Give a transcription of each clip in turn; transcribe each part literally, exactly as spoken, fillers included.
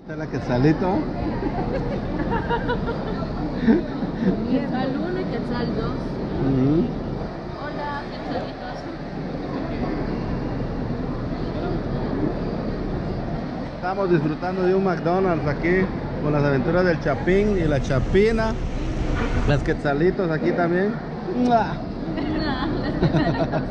Esta es la Quetzalito. Quetzal uno y Quetzal dos. Uh-huh. Hola, Quetzalitos. Estamos disfrutando de un McDonald's aquí con las aventuras del Chapín y la Chapina. Las Quetzalitos aquí también. Las Quetzalitos.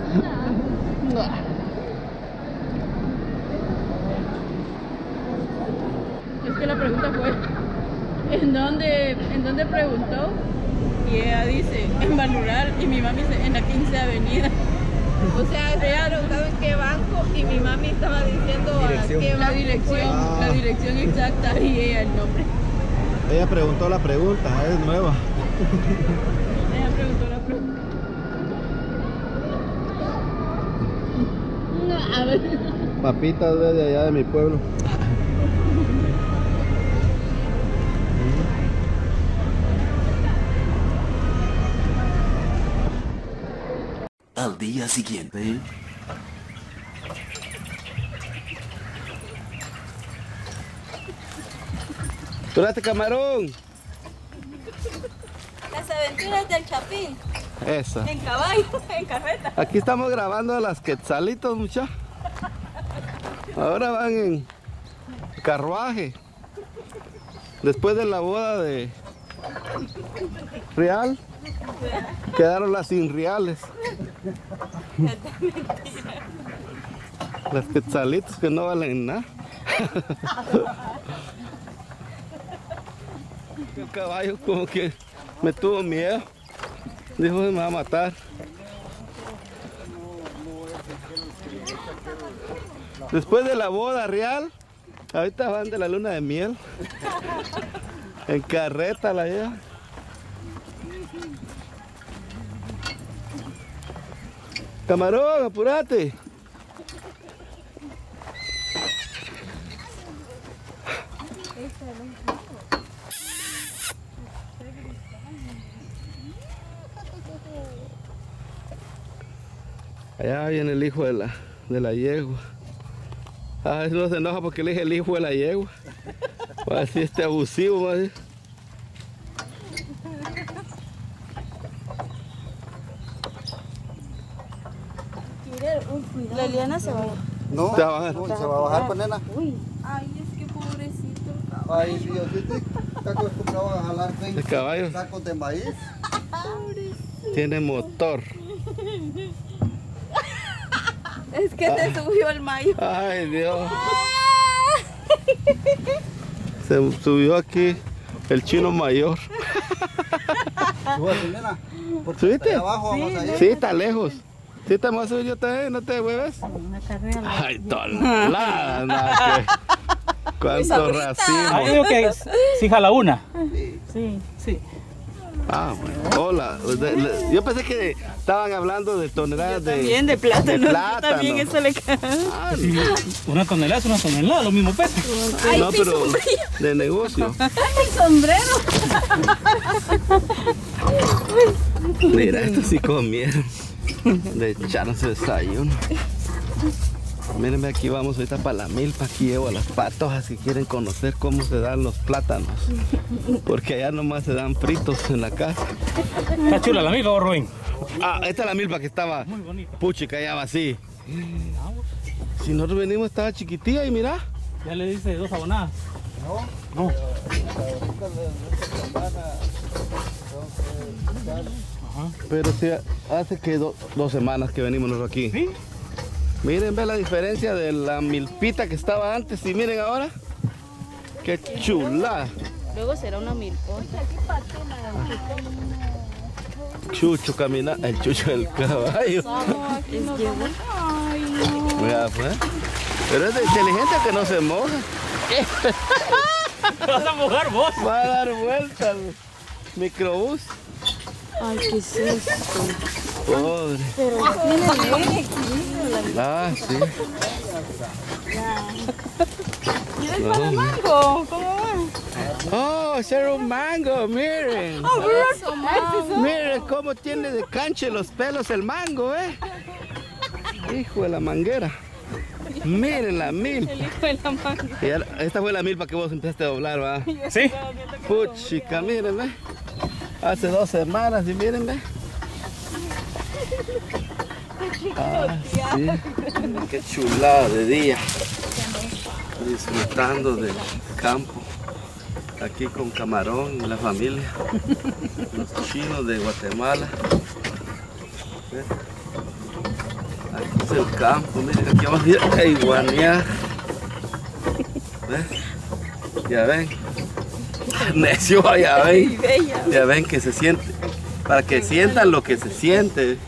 Es que la pregunta fue ¿en dónde, en dónde preguntó? Y ella dice en Banural y mi mami dice en la quince Avenida. O sea, se había preguntado en qué banco y mi mami estaba diciendo Dirección. a qué la dirección, Ah. la dirección exacta y ella el nombre. Ella preguntó la pregunta, es nueva. Ella preguntó la pregunta. No, a ver. Papitas desde allá de mi pueblo. Al día siguiente. ¡Túrate, camarón! Las aventuras del Chapín. Esa. En caballo, en carreta. Aquí estamos grabando a las Quetzalitos, muchachos. Ahora van en carruaje. Después de la boda de Real, quedaron las sin reales. Las Quetzalitos que no valen nada. El caballo como que me tuvo miedo. Dijo que me va a matar. Después de la boda real, ahorita van de la luna de miel. En carreta la lleva. Camarón, apúrate. Allá viene el hijo de la, de la yegua. A veces no se enoja porque le dije el hijo de la yegua. Va a decir este abusivo, va a decir. La Eliana se va. No, Se va a bajar. no, se va a bajar con nena. Uy. Ay, es que pobrecito. Ay, Diosito, está acostumbrado a jalar El caballo sacos de maíz. tiene motor. Es que se subió el mayo. Ay, Dios. Se subió aquí el chino mayor. Súbase, nena. Porque ¿Subiste? allá abajo vamos a ir. Sí, está lejos. Sí, estamos a subir yo también, no te mueves. Una carrera. Ay, tonelada, nada que. Cuánto racismo. Ah, digo que sí jala una. Sí, sí. Ah, bueno. Hola. De- de- Yo pensé que estaban hablando de toneladas de. También de plátano. de plátano. También eso le cae. Ah, Sí, una tonelada es una tonelada, lo mismo peso. Ay, no, mi pero sombrero. de negocio. Mi sombrero. Mira, estos sí comieron. De echarse desayuno. Mírenme, aquí vamos ahorita para la milpa. Aquí llevo a las patojas si quieren conocer cómo se dan los plátanos. Porque allá nomás se dan fritos en la casa. Está chula la amiga, Rubén. Ah, esta es la milpa que estaba Muy bonita. puchica, allá va así. Si nosotros venimos estaba chiquitilla y mira. Ya le dice dos abonadas. No. No. Pero sí, hace que do- dos semanas que venimos nosotros aquí. ¿Sí? Miren, ve la diferencia de la milpita que estaba antes y miren ahora. Qué chula. Luego será una milpota. Chucho camina, el chucho del caballo. Es que, ay, no. Mira, pues. Pero es de inteligente que no se moja. Vas a mojar vos. Va a dar vuelta el microbús. Ay, ¿qué es esto? Pobre. Pero tiene buen equilibrio la Ah, sí. ¿Quieres No, para el mira. mango? ¿Cómo va? Oh, ser un mango, miren. Eso, mango. Miren cómo tiene de canche los pelos el mango, eh. Hijo de la manguera. Miren la milpa. El hijo de la mano. Y ya- esta fue la milpa que vos empezaste a doblar, ¿va? ¿Sí? Puchica, miren, ve. Hace dos semanas y miren, ve. Ah, sí. Qué chulada de día. Disfrutando del campo. Aquí con Camarón y la familia. Los chinos de Guatemala. ¿Ve? Aquí es el campo, miren, aquí vamos a ir a iguanear. ¿Ve? Ya ven. Necio, ya ven. Ya ven que se siente. Para que sientan lo que se siente.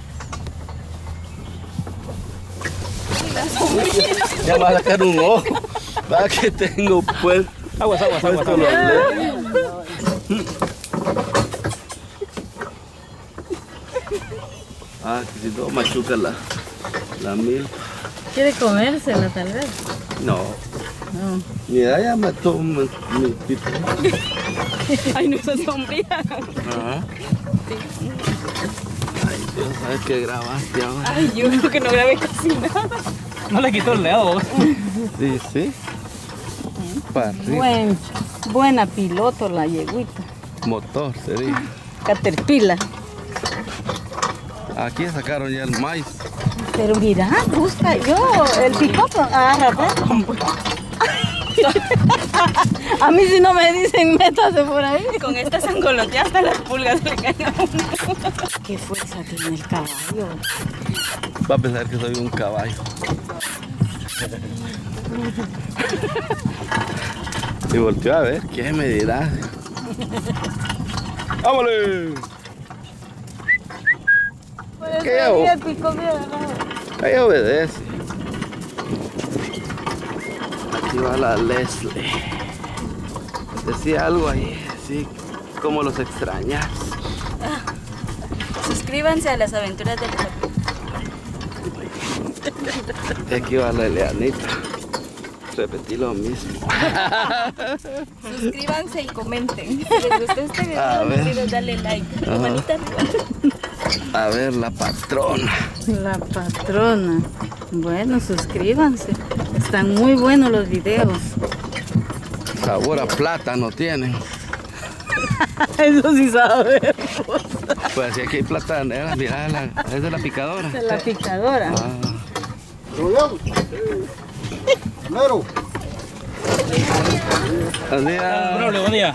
Ya me va a sacar un ojo. Va que tengo pues. Aguas, aguas, aguas. puesto los lentes. Ah, que si no machuca la, la milpa. ¿Quiere comérsela tal vez? No. No. Mira, ya mató mi, mi pito. Ay, no, esa sombría. Ajá. Ay, Dios, ¿sabes qué grabaste ahora? Ay, yo creo que no grabé casi nada. No le quitó el dedo. vos. Sí, sí. Para arriba. Buen, buena piloto la yeguita. Motor sería. Caterpillar. Aquí sacaron ya el maíz. Pero mira, busca yo el picoto. Agarra, pues. A mí si no me dicen métase por ahí. Con estas angoloteadas hasta las pulgas le caen a uno. Qué fuerza tiene el caballo. Va a pensar que soy un caballo. Y volteó a ver, ¿qué me dirá? ¡Vámonos! Pues ¿Qué hago? el pico me agarrado. Ahí obedece. Aquí va la Leslie. Decía algo ahí, así como los extrañas. Suscríbanse a las aventuras del Chapín. Y aquí va la Eleanita. Repetí lo mismo. Suscríbanse y comenten. Si les gustó este video, A no ver. olviden darle like. Ajá. Manita arriba. A ver, la patrona. La patrona. Bueno, suscríbanse. Están muy buenos los videos. Sabor a plátano tienen. Eso sí sabe. Pues aquí hay platanera, mira, la, es de la picadora. De la picadora. Ah, Rubio. Primero. buen día. Bueno, buen día.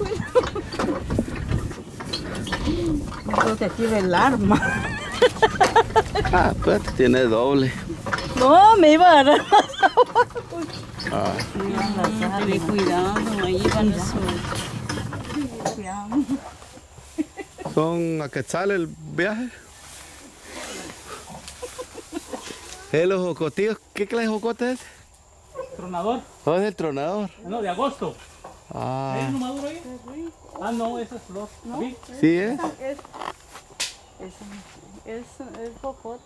Creo que aquí ve el arma. Ah, pues tiene doble. No, me iba a agarrar. Ah, Dale cuidado, ahí van los cuidado. ¿Son a Quetzal el viaje? ¿Es los jocotillos? ¿Qué clase de jocote es? Tronador. ¿O es el tronador? No, de agosto. ¿Hay Ah, uno maduro ahí? Ah, no, ese es flor. ¿Sí? sí es. Es, es, es, es jocote.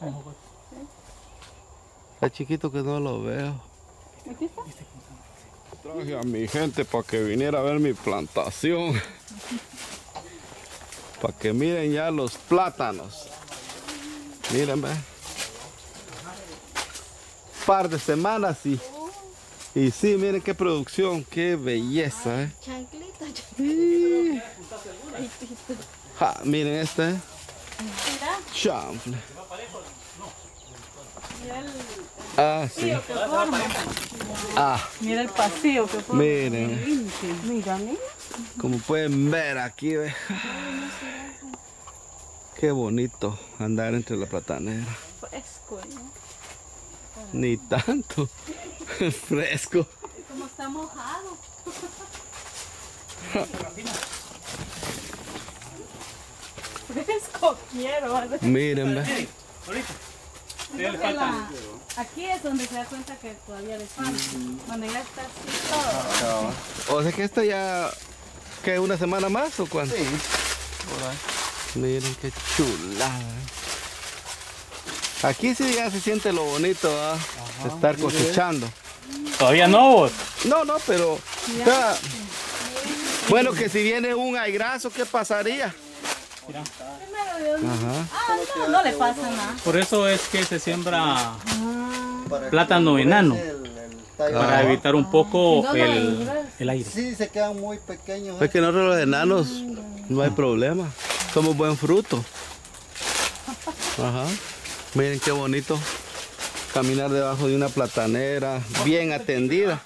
Está chiquito que no lo veo. Aquí está. Traje a mi gente para que viniera a ver mi plantación. Para que miren ya los plátanos. Miren, ve. Par de semanas y, y sí, miren qué producción, qué belleza, eh. Chanclita, Sí. Ja, miren este. mira, Chanfle. mira el Ah, sí. que forma. Ah, Mira el pasillo que forma. miren. Mira, mira. Como pueden ver aquí, ve. Qué bonito andar entre la platanera. Fresco, ¿no? Ni tanto. Fresco. Como está mojado. Fresco quiero. ¿vale? Miren, ve. Ahorita. Ya le Porque falta. la- Aquí es donde se da cuenta que todavía le falta. Cuando ya está así todo. O sea que esta ya. ¿Qué? ¿Una semana más o cuánto? Sí. Miren qué chulada. Aquí sí ya se siente lo bonito, ¿ah? De estar cosechando. Todavía no, vos. No, no, pero. o sea, bueno, que si viene un aigrazo, ¿qué pasaría? Mira. Ajá. Ah, no, no le pasa nada. Por eso es que se siembra para Plátano que enano. el- el tallo Para abajo. evitar un poco ¿Dónde lo el, miras? el aire. Sí, se quedan muy pequeños. Es que nosotros los enanos no hay problema. Somos buen fruto. Ajá. Miren qué bonito caminar debajo de una platanera bien atendida.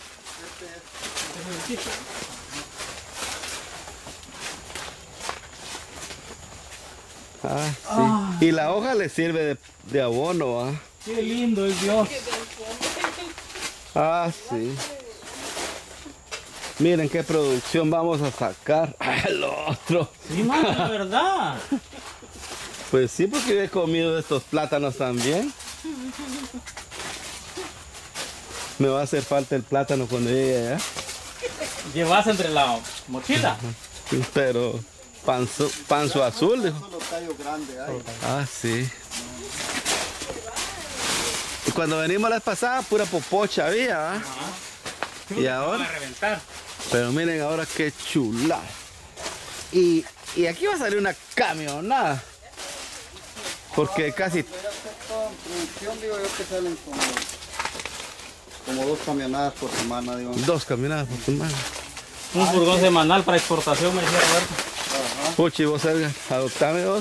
Ah, sí. Y la hoja le sirve de, de abono, ¿ah? Qué lindo es Dios. Ah, sí. Miren qué producción vamos a sacar. El otro. Sí, mano, la verdad. Pues sí, porque yo he comido de estos plátanos también. Me va a hacer falta el plátano cuando llegue allá. Llevas entre la mochila. Pero panzo, panzo azul, dijo. Solo tallo grande hay. Ah, sí. Y cuando venimos la vez pasada, pura popocha había, ¿ah? Y ahora, Para reventar. pero miren ahora qué chula. Y, y aquí va a salir una camionada. Porque casi Mira, toda producción, digo yo que salen como, como dos camionadas por semana, digo. dos caminadas por semana. Un furgón semanal para exportación, me decía Roberto. Puchi, vos, Edgar, adoptame dos.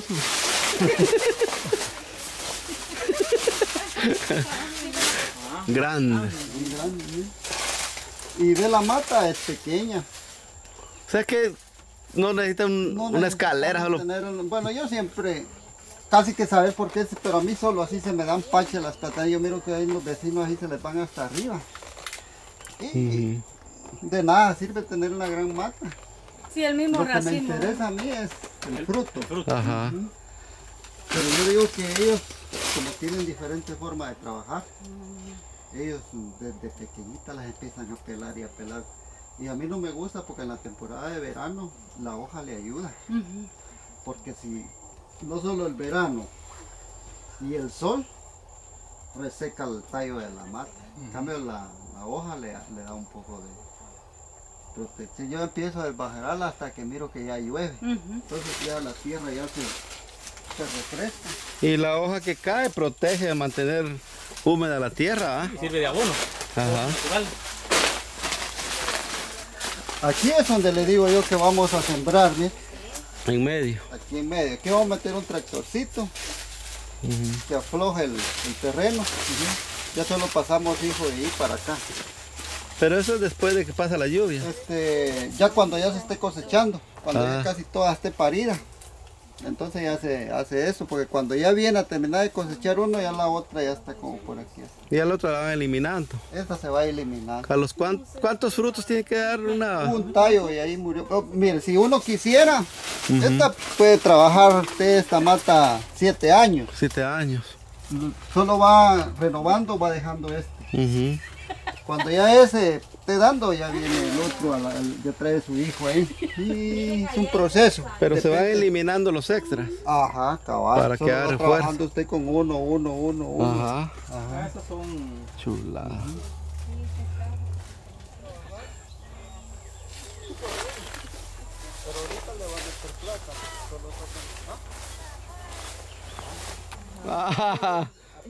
Grande. Muy grande, ¿sí? Y de la mata es pequeña. O sea que no necesita un- No una escalera, necesitamos solo. tener un- bueno, yo siempre, casi que saber por qué, pero a mí solo así se me dan pache las platanas. Yo miro que hay los vecinos ahí se les van hasta arriba. Y de nada sirve tener una gran mata. Sí, el mismo Lo que me racimo. interesa a mí es el fruto. Ajá. Pero yo digo que ellos, como tienen diferentes formas de trabajar, ellos desde pequeñitas las empiezan a pelar y a pelar. Y a mí no me gusta porque en la temporada de verano la hoja le ayuda. Porque si no solo el verano y el sol reseca el tallo de la mata. En cambio la, la hoja le, le da un poco de protección. Yo empiezo a desbajarla hasta que miro que ya llueve. Entonces ya la tierra ya se, se refresca. Y la hoja que cae protege a mantener húmeda la tierra, ¿ah? Y sirve de abono. Ajá. Natural. Aquí es donde le digo yo que vamos a sembrar, ¿sí? En medio. Aquí en medio. Aquí vamos a meter un tractorcito que afloje el, el terreno. Ya solo pasamos, hijo, de ahí para acá. Pero eso es después de que pasa la lluvia. Este, ya cuando ya se esté cosechando, cuando Ah. ya casi toda esté parida. Entonces ya se hace eso, porque cuando ya viene a terminar de cosechar uno, ya la otra ya está como por aquí. Y al otro la van eliminando. Esta se va a eliminar. Carlos, ¿cuán- ¿cuántos frutos tiene que dar una? Un tallo y ahí murió. Oh, mire, si uno quisiera, esta puede trabajar usted esta mata siete años. Siete años. Solo va renovando, va dejando este. Ujú. Cuando ya ese esté dando, ya viene el otro, a la- el- ya trae su hijo ahí. Y es un proceso. Pero se van Depende. eliminando los extras. Ajá, cabal. Para que Solo haga va refuerzo. trabajando usted con uno, uno, uno, uno. Ajá. Ah, estos son Chulada. Ah.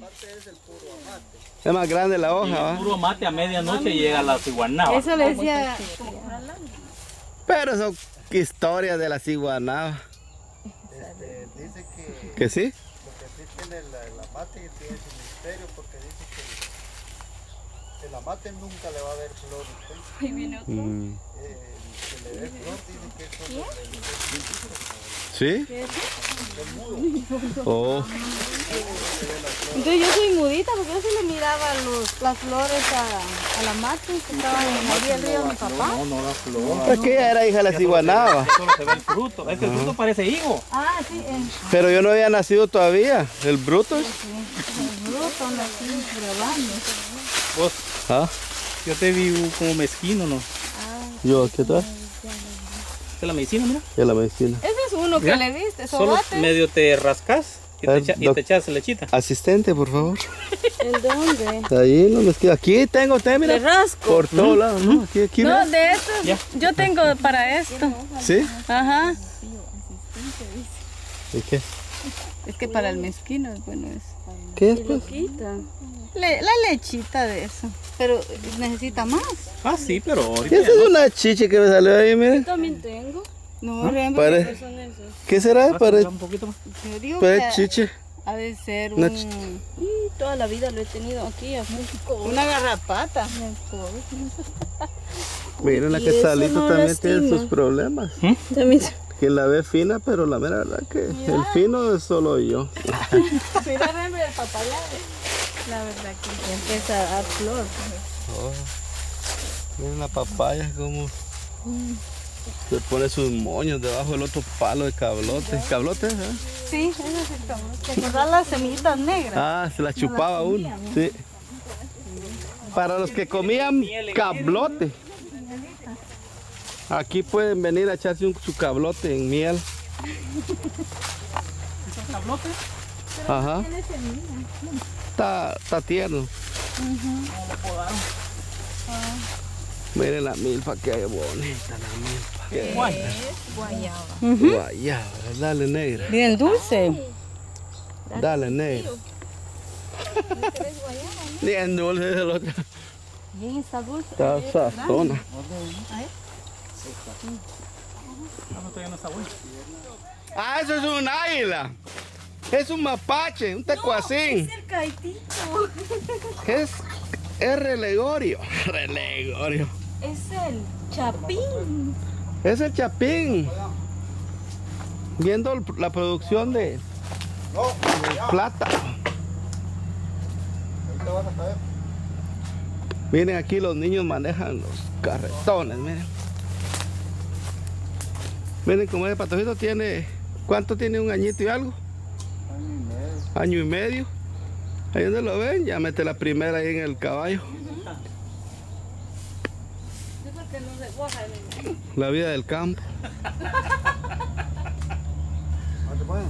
Es más grande la hoja, el ¿va? puro mate a medianoche llega a la ciguanaba. Eso le decía. Pero son historias de la ciguanaba. Este, dice que ¿Que sí? lo que sí tiene la, la mate y tiene su misterio, porque dice que, que la mate nunca le va a dar flor a usted. Ahí viene otro. Mm. Eh, que le dé flor, dice que es solo el- ¿Sí? Oh. Entonces yo soy mudita porque yo sí le miraba los, las flores a, a la mata que estaban en la orilla del río de mi papá. No, no da flor. Es que ella era hija de la ciguanaba. Solo se ve el fruto. Es que el fruto parece higo. Ah, sí, el, Pero yo no había nacido todavía. El Brutus. el bruto, así, grabando. Vos, ¿Ah? yo te vi como mezquino, ¿no? Yo, ¿qué tal? Esta es la medicina, mira. Ya la medicina. Ese es uno Mira, que le diste, Solo sobate. medio te rascas y A te, ver, echa- y doc- te echas lechita. Asistente, por favor. ¿El dónde? Ahí no me queda. Aquí tengo usted, mira. Le rasco. Por todos lados, ¿no? Aquí, aquí. No, mira. de estos, Ya. yo tengo para esto. ¿Sí? Ajá. ¿Y qué? Es que para el mezquino es bueno eso. ¿Qué es, pues? Quita. Le, la lechita de eso. Pero necesita más. Ah, sí, pero ahorita Esa ya es no. una chiche que me salió ahí, miren. También tengo. No, ¿Ah? realmente Pare- ¿qué son esos? ¿Qué será? Vas a Para, buscar un poquito más. Yo digo para que chiche. ha de ser Una un... ch- Y toda la vida lo he tenido aquí, a México. Una garrapata. Miren, la Y que eso salito no también tiene lastima. sus problemas. También. Quien la ve fina, pero la mera verdad que el fino es solo yo. Mira, rembre el papaya. La verdad que ya empieza a dar flor. Miren la papaya como se pone sus moños debajo del otro palo de cablote. ¿Cablote? ¿Eh? Sí, eso es el cabrón. ¿Te acordás las semillitas negras? Ah, se la chupaba uno. Sí. Para los que comían cablote. Aquí pueden venir a echarse un, su cablote en miel. ¿Cablote? Ajá. Está, está tierno. Miren la milpa que hay bonita, la milpa. Qué Guaya. guayaba. Dale negra. Bien dulce. Dale negra. Bien dulce es el otro. Bien, está dulce. Está sazona. No, no, todavía no está bueno. Ah, eso es un águila. Es un mapache, un tecuacín. el caitito. Es, es relegorio. Relegorio. Es el chapín. Es el chapín. Viendo el- la producción de, de plata. Miren, aquí los niños manejan los carretones, miren. Miren como ese patojito tiene, ¿cuánto tiene? Un añito y algo. Año y medio. Año y medio. Ahí donde lo ven, ya mete la primera ahí en el caballo. La vida del campo. ¿Dónde pueden?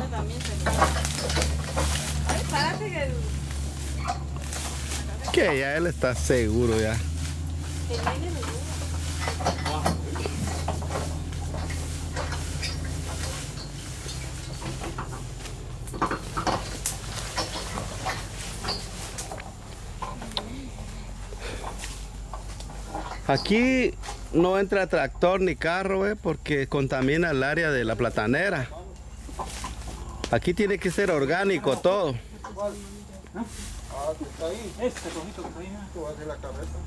Que ya él está seguro ya. Aquí no entra tractor ni carro, eh, porque contamina el área de la platanera. Aquí tiene que ser orgánico todo. Ah, que está ahí. Este tojito que está ahí. Esto va a ser la carreta.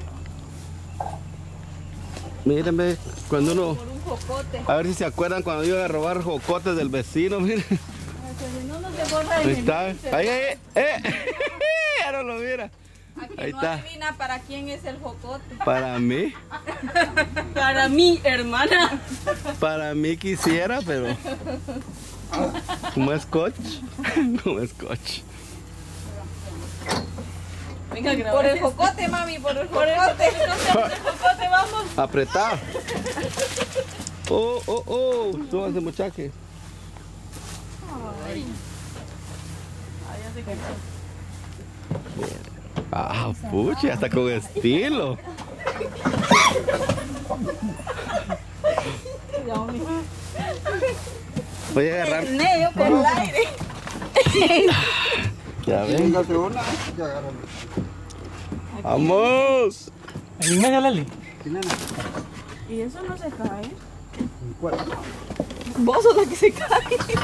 Mírenme, cuando uno... Por un jocote. A ver si se acuerdan cuando iban a robar jocotes del vecino, miren. Si no, no se borra Ahí el está. menú. Ahí, ahí, eh. Ya no lo mira. Aquí Ahí no está. adivina para quién es el jocote. Para mí, Para mi hermana. para mí quisiera, pero... Como es coach, como es coach. Venga, por el jocote, mami, por el jocote. Por el jocote, vamos. Apretar. Oh, oh, oh. Súbanse, muchachos. Ah, pucha, hasta con estilo. Voy a agarrar. Medio por el aire. Ya ven. Véngase una y agárralo. Vamos. En medio, Leli. ¿Sí, nena? Y eso no se cae. ¿Cuál? Vos sos la que se cae.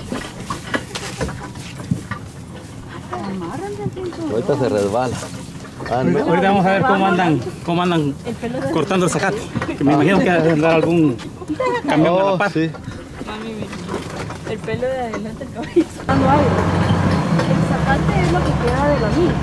Ahorita se resbala. Ah, no. Ahorita vamos a ver cómo andan, cómo andan cortando el zacate. Que me imagino que va a andar algún camión a Oh, la par. sí. Mami, mira. El pelo de adelante del cabello. Dando aire. El zacate es lo que queda de la mía.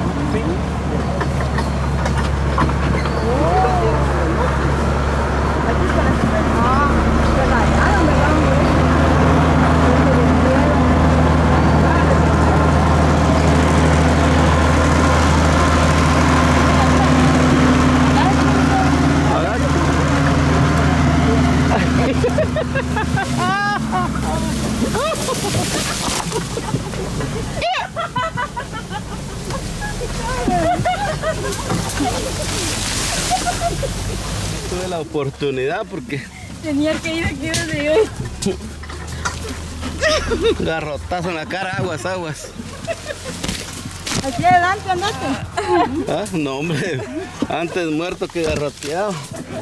Tuve la oportunidad porque Tenía que ir aquí donde yo. garrotazo en la cara, aguas, aguas. Aquí adelante andate. Ah, no, hombre. Antes muerto que garroteado.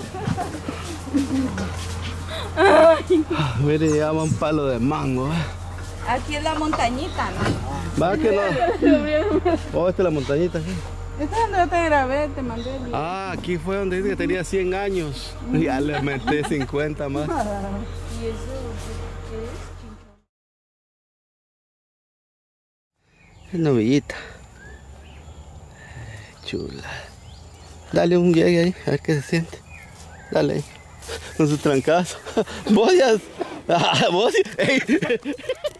Mire, llevaba un palo de mango. ¿eh? Aquí es la montañita, ¿no? Va que no. Oh, esta es la montañita aquí. Esta es donde yo te grabé, te mandé el video. Ah, aquí fue donde dice que tenía cien años. Ya le metí cincuenta más. ¿Y eso qué es? Es novillita. Chula. Dale un llegue ahí, a ver qué se siente. Dale ahí. Con su trancazo. Vos ya. Ah, vos. Ey.